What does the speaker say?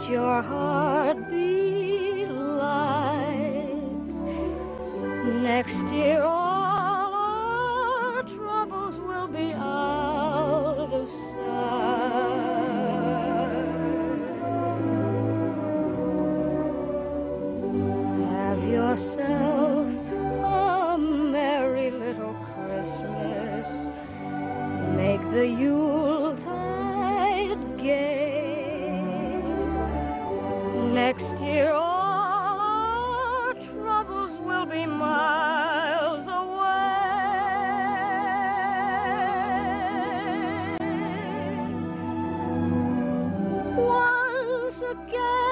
your heart be light. Next year all our troubles will be out of sight. Have yourself a merry little Christmas. Make the Yuletide gay. Next year all our troubles will be miles away. Once again